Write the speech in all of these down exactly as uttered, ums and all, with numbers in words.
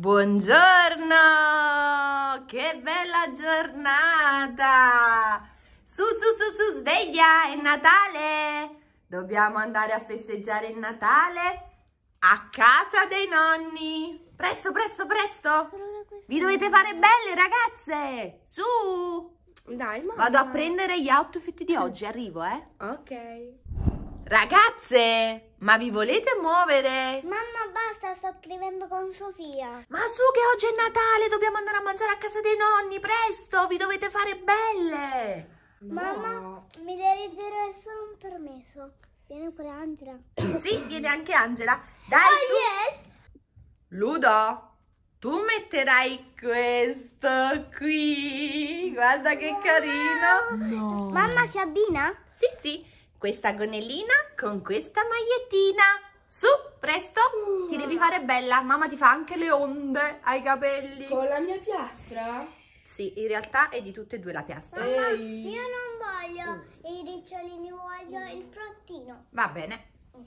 Buongiorno! Che bella giornata! Su, su, su, su, sveglia, è Natale! Dobbiamo andare a festeggiare il Natale a casa dei nonni! Presto, presto, presto! Vi dovete fare belle, ragazze! Su! Dai, mamma. Vado a prendere gli outfit di oggi, arrivo, eh? Ok. Ragazze, ma vi volete muovere? Mamma, basta, sto scrivendo con Sofia. Ma su che oggi è Natale, dobbiamo andare a mangiare a casa dei nonni, presto, vi dovete fare belle. No. Mamma, mi devi dire solo un permesso. Vieni pure Angela. Sì, viene anche Angela. Dai, Oh, su. yes! Ludo, tu metterai questo qui. Guarda che carino. No. Mamma, si abbina? Sì, sì, questa gonnellina con questa magliettina. Su, presto, ti devi fare bella. Mamma ti fa anche le onde ai capelli. Con la mia piastra? Sì, in realtà è di tutte e due la piastra. Ehi. Io non voglio i ricciolini, voglio il frottino. Va bene.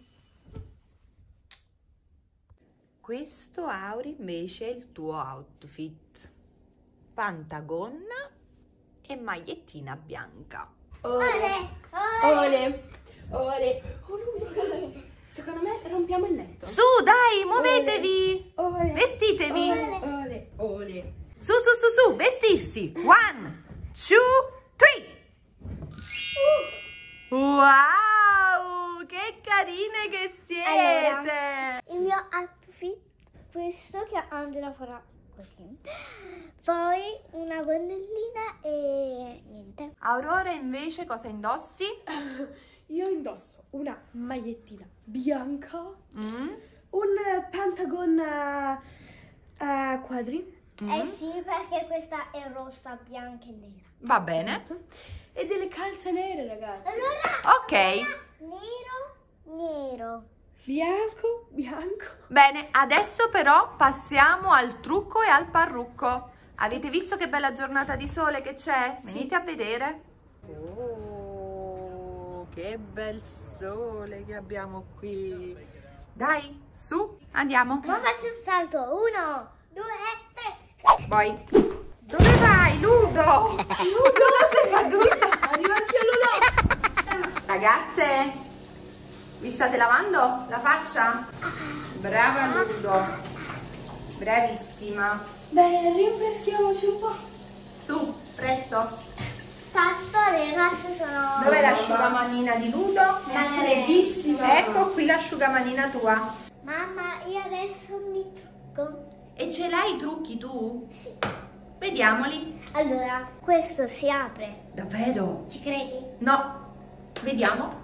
Questo, Auri, invece è il tuo outfit. Pantagonna e magliettina bianca. Ole. Ole, Ole. Ole. Oh, no. Secondo me rompiamo il letto. Su, dai, muovetevi. Ole. Vestitevi. Ole. Ole. Ole. Su, su, su, su, vestirsi. One, two, three. Wow, che carine che siete. Allora, il mio outfit, questo che Angela farà così. Poi una gonnellina e niente. Aurora invece cosa indossi? Io indosso una magliettina bianca, Mm? un pentagon a, a quadri. Mm? Eh sì, perché questa è rossa, bianca e nera. Va bene. Esatto. E delle calze nere, ragazzi. Allora, Ok. nero, nero. Bianco, bianco. Bene, adesso però passiamo al trucco e al parrucco. Avete visto che bella giornata di sole che c'è? Sì. Venite a vedere. Oh, che bel sole che abbiamo qui. Dai, su, andiamo. Ma faccio un salto. Uno, due, tre. Poi, dove vai, Ludo? Ludo, sei caduto? Arriva anche Ludo. Ragazze, vi state lavando la faccia? Brava Ludo, bravissima. Beh, rinfreschiamoci un po'. Su, presto. Tanto le ragazze sono... Dov'è l'asciugamanina di Ludo? È freddissima. Ecco qui l'asciugamanina tua. Mamma, io adesso mi trucco. E ce l'hai i trucchi tu? Vediamoli. Allora, questo si apre. Davvero? Ci credi? No. Vediamo.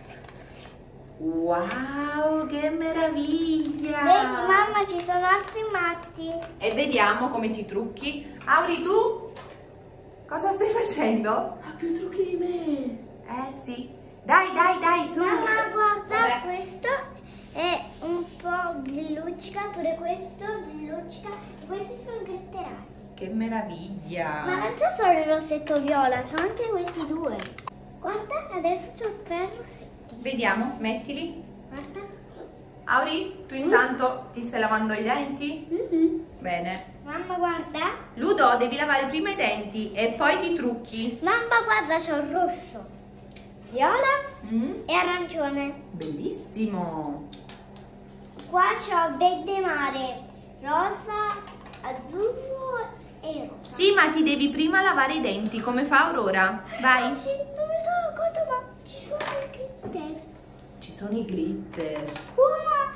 Wow, che meraviglia. Vedi, mamma, ci sono altri matti. E vediamo come ti trucchi. Auri, tu? Cosa stai facendo? Ha più trucchi di me. Eh sì. Dai, dai, dai, su. Mamma, guarda, Vabbè. questo è un po' grilluccica, pure questo grilluccica. E questi sono gritterati. Che meraviglia. Ma non c'è solo il rossetto viola, c'ho anche questi due. Guarda, adesso c'ho tre rossetti. Vediamo, mettili. Guarda. Auri, tu intanto ti stai lavando i denti? Mm-hmm. Bene. Mamma, guarda. Ludo, devi lavare prima i denti e poi ti trucchi. Mamma, guarda, c'ho il rosso, viola Mm? e arancione. Bellissimo. Qua c'ho verde mare, rosa, azzurro e rosa. Sì, ma ti devi prima lavare i denti, come fa Aurora. Vai. Sì, non mi sono accorta, ma ci sono i glitter. Ci sono i glitter. Qua.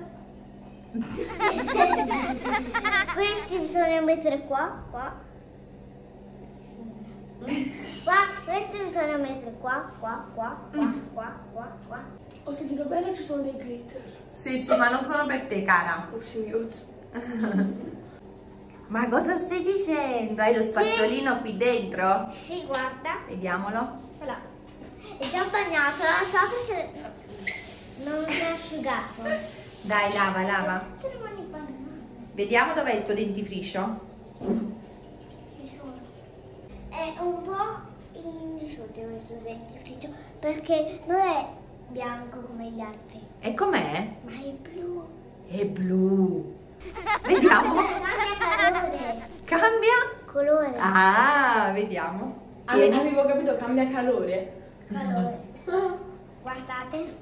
Questi bisogna mettere qua, qua. Qua, questi bisogna mettere qua, qua, qua, qua, qua, qua, qua. Ho sentito bene, ci sono dei glitter. Sì, sì, ma non sono per te, cara. Oh, signor. Ma cosa stai dicendo? Hai lo spazziolino qui dentro? Sì, guarda. Vediamolo. Voilà. È già bagnato, non so perché non si è asciugato. Dai, lava, lava. Tutte le mani bagnate. Vediamo dov'è il tuo dentifricio. Ci sono. È un po' in disordine questo dentifricio perché non è bianco come gli altri, E com'è? ma è blu. È blu. Vediamo. Cambia calore. Cambia? Colore. Ah, vediamo. Ave- Tieni. Avevo capito, cambia calore. Calore. Guardate.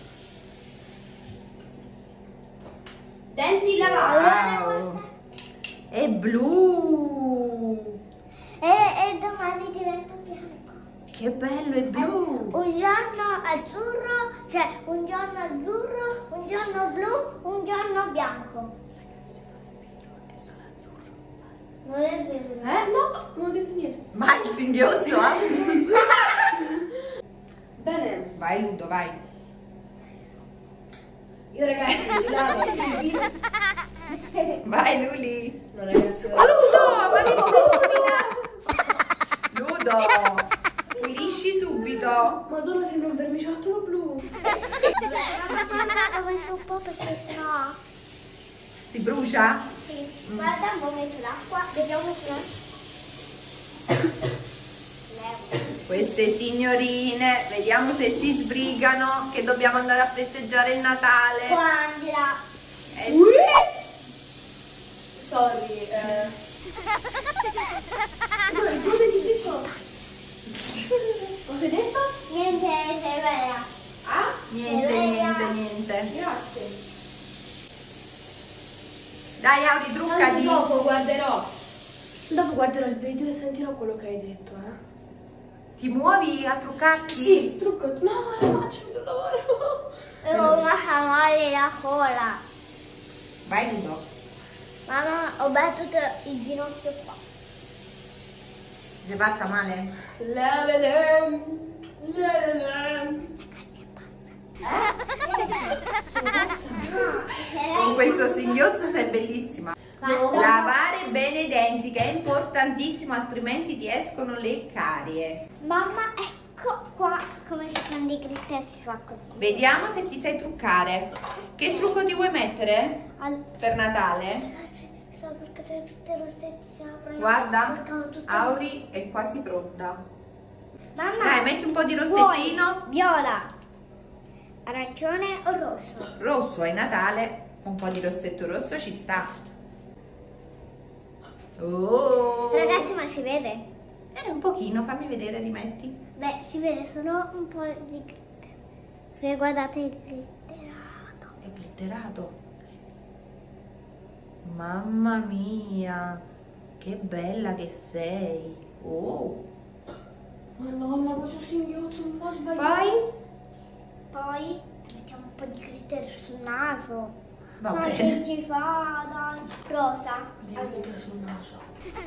Denti lavati. Wow. È blu. E, e domani diventa bianco. Che bello, è blu. Un giorno azzurro, cioè un giorno azzurro, un giorno blu, un giorno bianco. È solo azzurro. Non è vero. Eh no, non ho detto niente. Ma il singhiozzo, eh? Bene, Vai Ludo, vai. io ragazzi mi lavo il viso. Vai Luli. No ragazzi, Oh, Ludo, ma che stai Ludo, pulisci subito. Madonna, sembra un vermiciattolo blu. Ho messo un po' perché sennò. Si brucia? Sì. Guarda, ho messo l'acqua, vediamo se. Queste signorine, vediamo se si sbrigano, che dobbiamo andare a festeggiare il Natale. Angela. Eh, Sorry, eh. No, il blu di picciò. Cosa hai detto? Niente, sei vera. Ah? niente, niente, niente. Grazie. Dai Auri, truccati. Dopo guarderò. Dopo guarderò il video e sentirò quello che hai detto, eh. Ti muovi a truccarti? Sì, trucco. No, la faccio, mi devo lavare. Ho fatto male la cola. Vai Ludo. Mamma, ho battuto il ginocchio qua. Ti è fatta male? Lavele. Lavele. Sono pazza. Con questo singhiozzo sei bellissima. No. Lavare bene i denti, che è importantissimo, altrimenti ti escono le carie. Mamma, ecco qua come si prende i glitter, si fa così. Vediamo se ti sai truccare. Che trucco ti vuoi mettere Al... per Natale? Ragazzi, so perché se tutte le rossetti si aprono. Guarda, Porcano tutte- Auri è quasi pronta. Mamma, Dai, metti un po' di vuoi rossettino. viola, arancione o rosso? Rosso è Natale, un po' di rossetto rosso ci sta. Oh! Ragazzi, ma si vede? Eh, un pochino, fammi vedere, rimetti. Beh, si vede solo un po' di glitter. E guardate il glitterato. È glitterato. Mamma mia, che bella che sei. Oh! Madonna, questo singhiozzo un po' sbagliato. Poi? Poi mettiamo un po' di glitter sul naso. Va Ma bene. che ci fa, dai? Rosa. Devo mettere sul naso.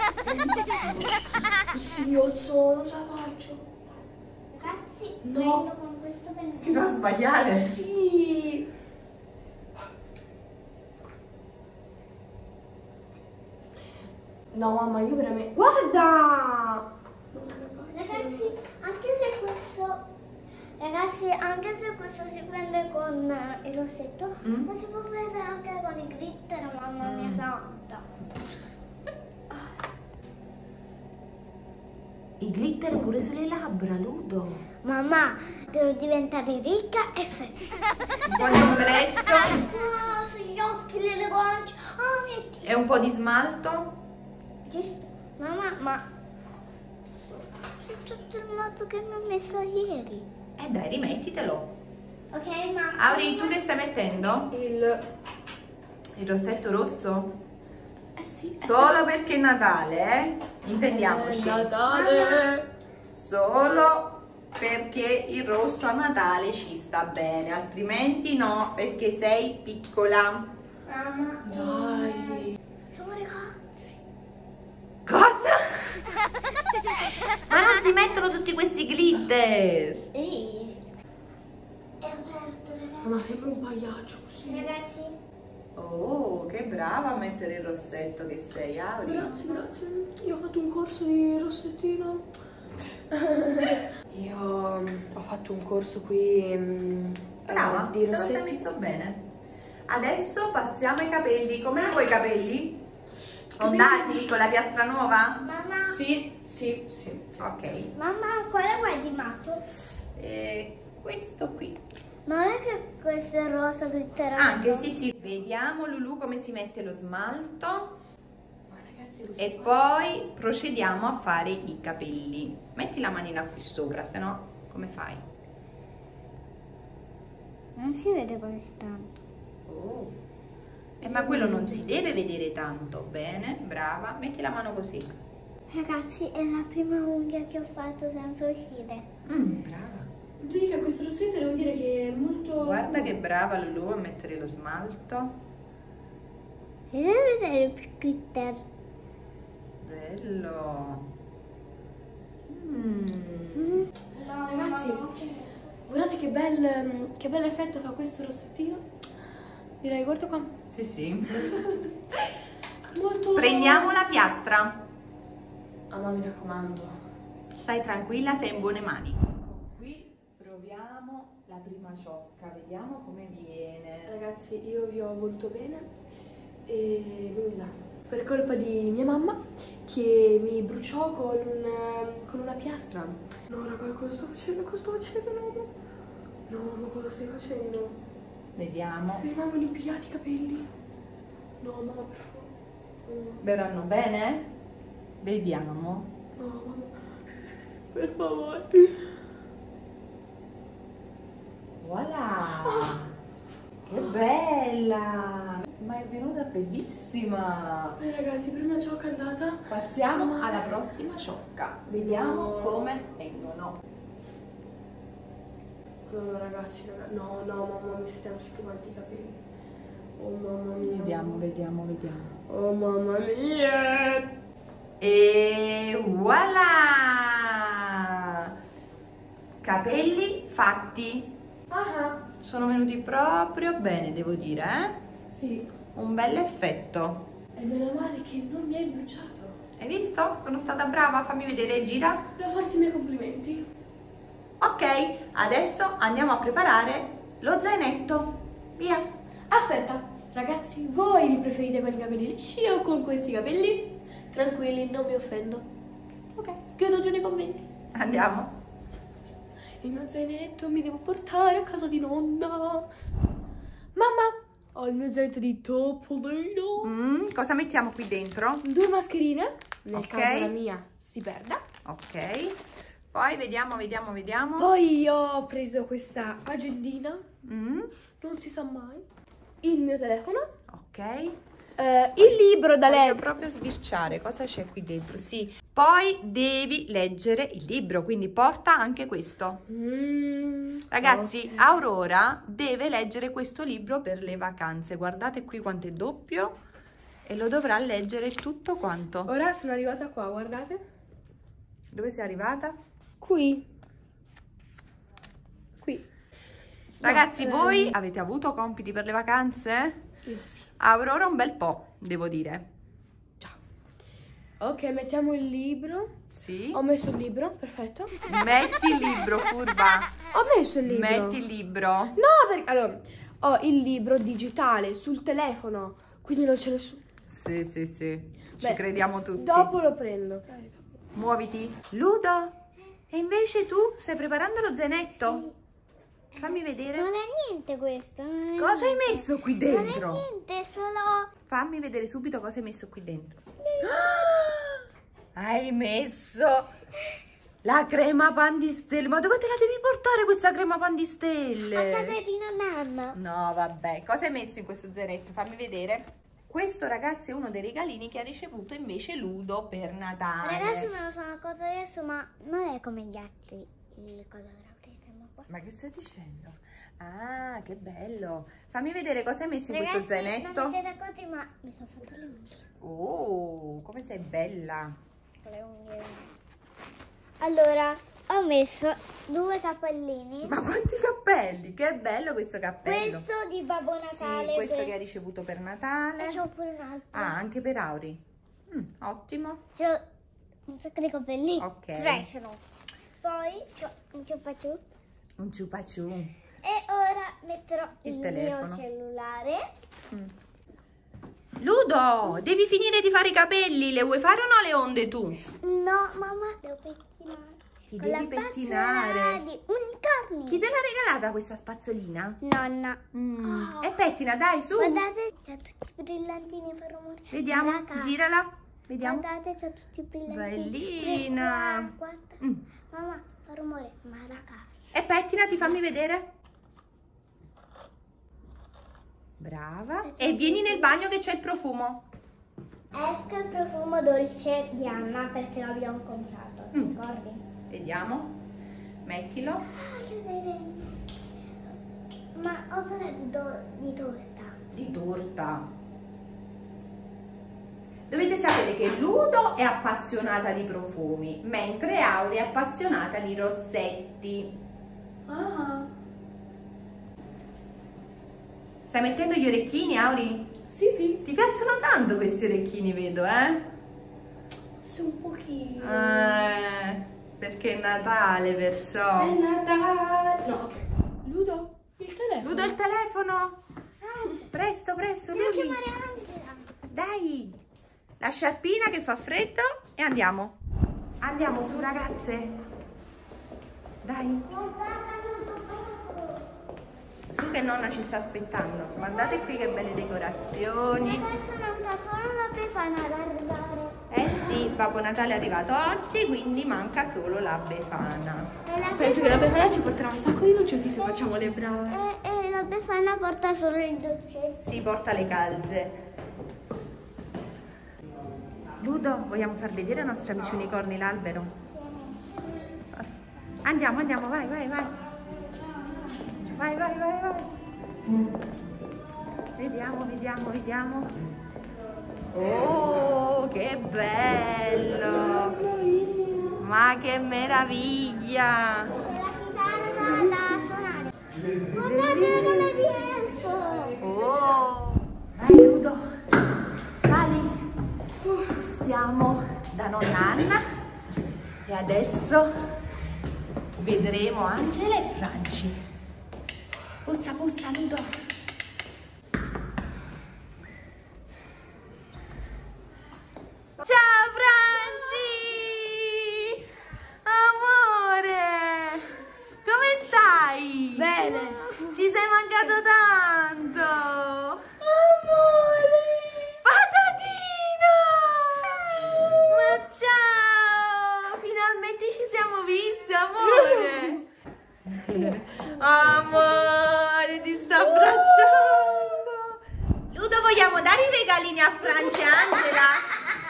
Questo singhiozzo non ce la faccio. Ragazzi, No. prendo con questo Ti pennello. fa sbagliare. Sì. No, mamma, io veramente... Guarda! Ragazzi, anche se questo Ragazzi, anche se questo si prende con eh, il rossetto, Mm? ma si può prendere anche con i glitter, mamma mia Mm. santa. I glitter pure sulle labbra, Ludo. Mamma, devo diventare ricca e felice. Un po' di ombretto Ah, sugli occhi, le guance. Ah, mio Dio. e un po' di smalto. Giusto. Mamma, ma c'è tutto il modo che mi ha messo ieri. E dai, rimettitelo. Ok, mamma. Auri, tu che stai mettendo? Il... Il rossetto rosso? Eh sì. Solo perché è Natale, eh? Intendiamoci. È Natale. Solo perché il rosso a Natale ci sta bene, altrimenti no, perché sei piccola. Mamma. Dai. Siamo ragazzi. Cosa? Ma non si mettono tutti questi glitter. Sì. È aperto, ragazzi. Ma sembra un pagliaccio così. Ragazzi. Oh, che brava a mettere il rossetto che sei, Auri. Grazie, grazie. Io ho fatto un corso di rossettino. Io um, ho fatto un corso qui um, Brava, eh, di te lo sei rossetti. messo bene. Adesso passiamo ai capelli. Come vuoi i capelli? Ondati con la piastra nuova? Mamma. Sì, sì, sì. Ok. Mamma, quale vuoi di matto? E questo qui. Non è che questo è rosa glitter. Anche sì, sì, vediamo Lulu come si mette lo smalto. Ma ragazzi, E poi procediamo a fare i capelli. Metti la manina qui sopra, se no come fai? Non si vede così tanto. Oh. Eh, ma quello non si deve vedere tanto. Bene, brava. Metti la mano così. Ragazzi, è la prima unghia che ho fatto senza uscire. Mm, brava. Dica, questo rossetto devo dire che è molto... Guarda che brava Lulu a mettere lo smalto. Si deve vedere più glitter. Bello. Mm. Ragazzi, guardate che bel, che bel effetto fa questo rossettino. Direi, guarda qua. Sì, sì. Molto... Prendiamo la piastra. Ah, ma mi raccomando. Stai tranquilla, sei in buone mani. Qui proviamo la prima ciocca, vediamo come viene. Ragazzi, io vi ho voluto bene e nulla. Per colpa di mia mamma che mi bruciò con, un, con una piastra. No, raga, cosa sto facendo? Cosa sto facendo? No, no. No, ma cosa stai facendo? Vediamo. Mi rimangono impigliati i capelli. No, mamma, per favore. No, Verranno bene? Vediamo. no, mamma. Per favore. Voilà! Che bella! Ma è venuta bellissima! Beh, ragazzi, prima ciocca è andata. Passiamo Ma- alla prossima ciocca. Vediamo No. come vengono. No, ragazzi, raga- no, no, mamma, mi stiamo tutti quanti i capelli. Oh, mamma mia. vediamo, vediamo. Oh, mamma mia. E voilà! Capelli fatti. Ah, Sono venuti proprio bene, devo dire, eh? sì. Un bel effetto. E meno male che non mi hai bruciato. Hai visto? Sono stata brava, fammi vedere, gira. Devo farti i miei complimenti. Ok, adesso andiamo a preparare lo zainetto. Via. Aspetta, ragazzi, voi vi preferite con i capelli lisci o con questi capelli? Tranquilli, non mi offendo. Ok, scrivete giù nei commenti. Andiamo. Il mio zainetto mi devo portare a casa di nonna. Mamma, ho il mio zainetto di Topolino. Mm, cosa mettiamo qui dentro? Due mascherine, nel Ok. caso la mia si perda. Ok. Poi vediamo, vediamo, vediamo. Poi ho preso questa agendina, Mm, non si sa mai. Il mio telefono. ok. eh, il libro da Voglio leggere. proprio sbirciare cosa c'è qui dentro. Sì. Poi devi leggere il libro, quindi porta anche questo. Mm, Ragazzi, ok. Aurora deve leggere questo libro per le vacanze. Guardate qui quanto è doppio e lo dovrà leggere tutto quanto. Ora sono arrivata qua, guardate. Dove sei arrivata? Qui. Qui. Ragazzi, No, voi ehm, avete avuto compiti per le vacanze? io sì. Aurora un bel po', devo dire. Ciao. Ok, mettiamo il libro. Sì. Ho messo il libro, perfetto. Metti il libro, furba. Ho messo il libro. Metti il libro. No, perché allora ho il libro digitale sul telefono, quindi non c'è nessuno. Sì, sì, sì. Ci Beh, crediamo tutti. Dopo lo prendo, ok? Muoviti. Ludo, e invece tu stai preparando lo zainetto? Fammi vedere. Non è niente questo. Non è Cosa hai niente. messo qui Non dentro? è niente, solo... Fammi vedere subito cosa hai messo qui dentro. Ah, hai messo la crema pan di stelle. Ma dove te la devi portare questa crema pan di A casa stelle? di nonna. No, vabbè. Cosa hai messo in questo zainetto? Fammi vedere. Questo, ragazzi, è uno dei regalini che ha ricevuto invece Ludo per Natale. Ragazzi, me lo sono accorto adesso, ma non è come gli altri. Il colore avrete, qua. Ma che stai dicendo? Ah, che bello. Fammi vedere cosa hai messo in Ragazzi, questo zainetto. non vi siete accorti, ma mi sono fatta le unghie. Oh, come sei bella. Con le unghie. Allora, ho messo due cappellini. Ma quanti cappelli? Che bello questo cappello. Questo di Babbo Natale. Sì, questo que- che hai ricevuto per E Natale. c'ho pure un altro. Ah, anche per Auri. Mm, ottimo. C'ho un sacco di capelli. Ok. Tre ce n'ho. Poi c'ho un ciupaciù. Un ciupaciù. E ora metterò Il il, telefono. mio cellulare. Mm. Ludo, devi finire di fare i capelli. Le vuoi fare o no le onde tu? No, mamma, devo pettinare. Ti Con devi la pettinare. pazza di unicorni. Chi te l'ha regalata questa spazzolina? Nonna. Mm. Oh. E pettina, dai, su. Guardate, c'ha tutti i brillantini, fa rumore. Vediamo, Raga, girala. Vediamo. Guardate, c'ha tutti i brillantini. Bellina. Guarda, guarda. Mm. Mamma, fa rumore. Ma raga. E pettina, ti fammi vedere. Brava. E vieni nel bagno che c'è il profumo. Ecco il profumo dolce di Anna perché l'abbiamo comprato, ti Mm. ricordi? Vediamo. Mettilo. Ah, che bene. Ma opera di, do- di torta. Di torta. Dovete sapere che Ludo è appassionata di profumi, mentre Aurea è appassionata di rossetti. Ah, Stai mettendo gli orecchini, Auri? sì, sì. Ti piacciono tanto questi orecchini, vedo, eh? Sono un pochino. Eh, perché è Natale, perciò. È Natale. No, ok. Ludo, il telefono. Ludo, il telefono. Presto, presto, Devo Luli. chiamare Angela. Dai, la sciarpina che fa freddo e andiamo. Andiamo su, ragazze. Dai. Su che nonna ci sta aspettando. Guardate qui che belle decorazioni. Adesso manca solo la Befana da arrivare. Eh sì, Babbo Natale è arrivato oggi, quindi manca solo la Befana. E la Penso che la Befana ci porterà un sacco di dolcetti se facciamo le brave. E, e la Befana porta solo il dolcetto. Si porta le calze. Ludo, vogliamo far vedere ai nostri amici unicorni l'albero? Andiamo, andiamo, vai, vai, vai. Vai, vai, vai, vai. Vediamo, vediamo, vediamo. Oh, che bello! Ma che meraviglia! Guardate come riesco! Oh! Vai Ludo, sali! Stiamo da nonna Anna e adesso vedremo Angela e Franci. Pussa, pussa, Ludo! Ciao Franci! Amore! Come stai? Bene. Ci sei mancato tanto! Amore. Patatina! Ma ciao! Finalmente ci siamo visti, amore! Amore, ti sto abbracciando! Ludo, vogliamo dare i regalini a Francia e Angela?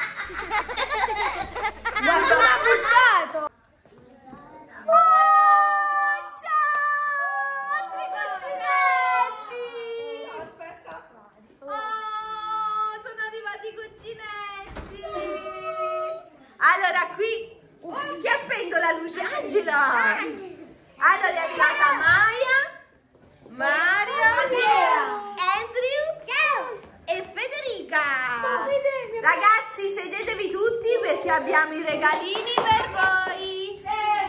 Ma non ha bussato! Oh, ciao! Altri cugginetti! Aspetta. Oh, sono arrivati i cugginetti! Allora, qui... Oh, chi ha spento la luce? Angela! Allora è arrivata Maya, Mario, Andrew e Federica! Ciao, Fede, mia- Ragazzi, sedetevi tutti perché abbiamo i regalini per voi!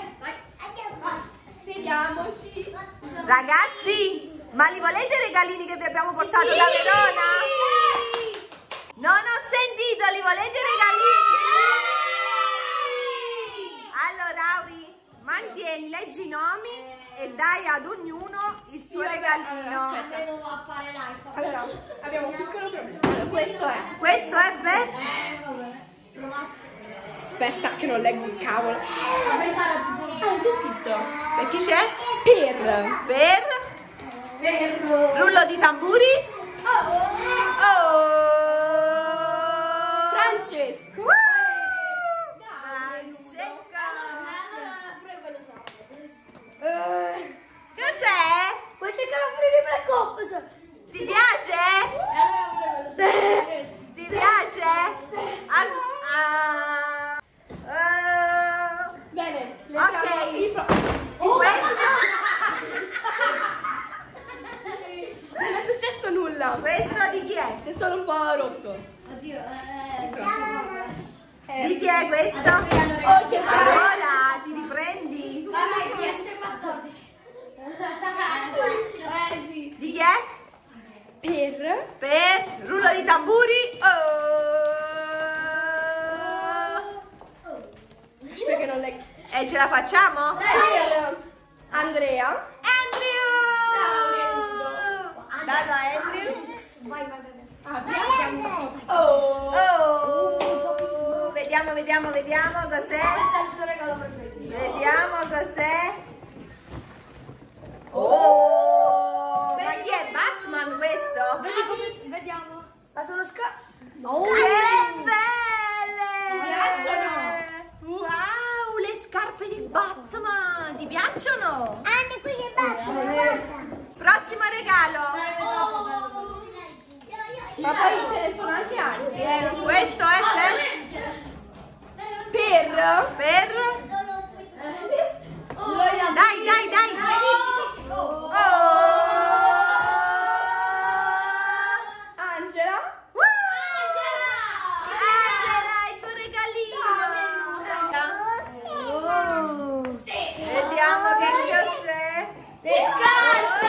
Sediamoci. Ragazzi, ma li volete i regalini che vi abbiamo portato da Verona? Non ho sentito, li volete i regalini? Allora, Auri, mantieni, leggi i nomi e dai ad ognuno il suo Sì, vabbè, regalino. allora, aspetta. Allora, abbiamo un piccolo problema. Allora, questo è. Questo è per... Aspetta, che non leggo un cavolo. Ah, c'è scritto. Per chi c'è? Per. Per... Rullo di tamburi? Oh! Francesco. Woo! Francesca! Eh, Cos'è? Vuoi cercare fuori di Black Ops? Ti piace? Ti piace? As- ah. Ah. Bene, Ok. leggiamo il pro- Questo, Non è successo nulla. questo di chi è? Si è solo un po' rotto. Eh, Di chi è questo? Oh, che Allora, ti riprendi? Di chi è? Per. Per rullo di tamburi. Oh. Aspetta che non leggo. E ce la facciamo? Per. Andrea. Andrew! Dai, vai, Andrew. Vai, vai, vai. Oh. Oh! Vediamo, vediamo, vediamo cos'è. Questo è il suo regalo preferito. Vediamo cos'è. Oh! Ma chi è Batman questo? Vedi come si... Vediamo. Ma sono sca... Oh, che belle! Ti piacciono? Wow, le scarpe di Batman! Ti piacciono? Anche qui c'è Batman. Prossimo regalo. Ma poi ce ne sono anche altri, eh. Questo è per... Per... per... Dai, dai, dai! Oh! Angela. Angela, il tuo regalino! Oh. Vediamo che cos'è! Le scarpe.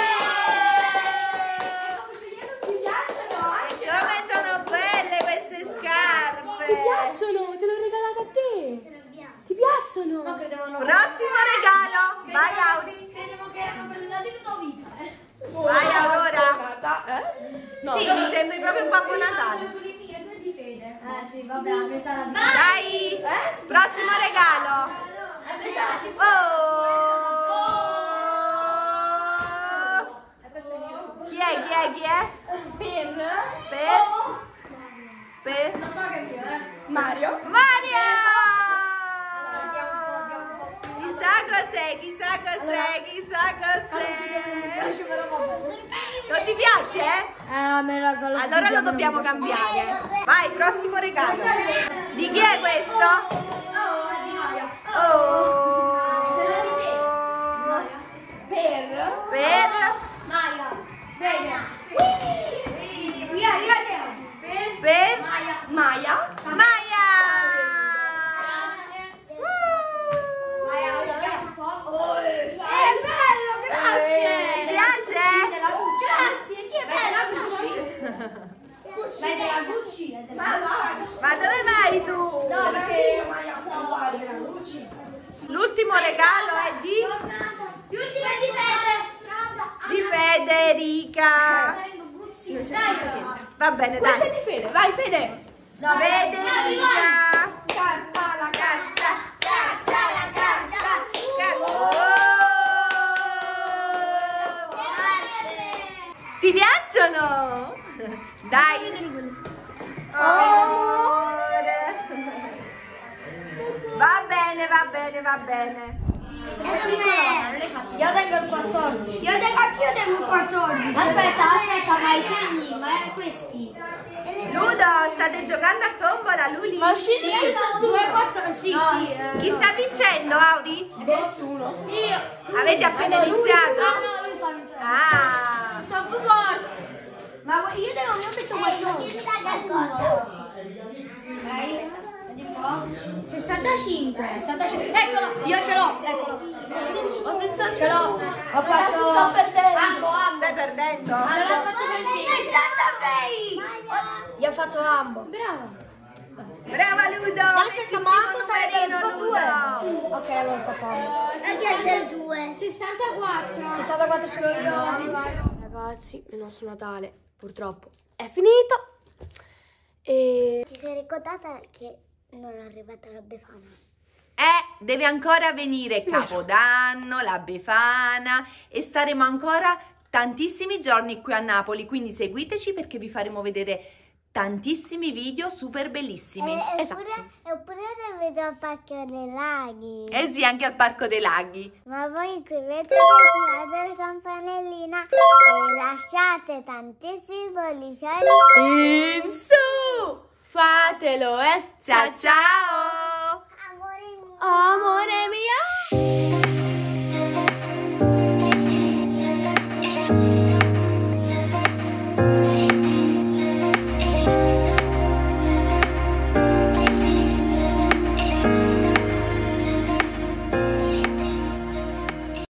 Come sono belle queste scarpe! Ti piacciono? Te l'ho regalata a te. Ti piacciono? No, credevano. Prossimo regalo! Vai Auri! Credevo che erano per la tua vita. Vai Aurora! Eh? No, Sì, no. mi sembri proprio un Babbo Natale! Eh sì, vabbè, a me sarà di Dai! Prossimo regalo! A me sarà di Oh! Questo è mio. Chi è? Chi è? Chi è? Per... Per? Per? Lo so che è mio, eh. Mario. Mario! Chissà cos'è, chissà cos'è, chissà cos'è. Non ti piace? Eh, me la quello Allora lo dobbiamo cambiare. Vai, prossimo regalo. Di chi è questo? Oh, è di Mario. Oh! Per... Per? Mario. Bene. Via, via, via. Per? Maia. Maya. Maya! Maia, vediamo un po'. È bello, grazie. Ti piace? Della Gucci. Grazie, sì, è della Gucci. Ma è della Gucci, è della Ma va. Ma dove vai tu? No, perché Maya, no, uguale. della Gucci. L'ultimo regalo è di... Più di Fede. Strada. di Federica. Non c'è scritto niente. Va bene, Questa dai. è di Fede. Vai, Fede. Federica. Carta la carta. Scarta la carta. Ti piacciono? Dai. Amore. Va bene, va bene, va bene. Io tengo il quattordici. Io tengo anch'io tengo il quattordici. Aspetta, aspetta, ma i segni, ma è questi. Ludo, state giocando a tombola, Luli? Sì, due, quattro, sì, sì. eh. Chi sta vincendo, Auri? Nessuno. Io. Avete appena No, iniziato? no, lui sta vincendo. Ah. Troppo forte. Ma io devo io metto quattordici. Ok, vedi un po'. sessantacinque. sessantacinque. Eccolo, io ce l'ho, eccolo. Ho sessanta. Ce l'ho. Ho fatto. Sto perdendo. Ambo, ambo. Stai perdendo? Allora ho fatto sessantasei. Io ho fatto ambo. Brava. Brava Ludo! Aspetta, ma ambo sarebbe numerino, tipo due. Ludo. Ok, allora ho fatto ambo. due. sessantaquattro. sessantaquattro ce l'ho io. Ragazzi, il nostro Natale purtroppo è finito. E Ti sei ricordata che non è arrivata la Befana? Eh, deve ancora venire Capodanno, la Befana e staremo ancora tantissimi giorni qui a Napoli, quindi seguiteci perché vi faremo vedere tantissimi video super bellissimi. E, Esatto. eppure, eppure vedo al Parco dei Laghi. Eh sì, anche al Parco dei Laghi. Ma voi iscrivetevi, attivate la campanellina e lasciate tantissimi pollicioni. in su! Fatelo, eh! Ciao ciao! Amore mio. Amore mio!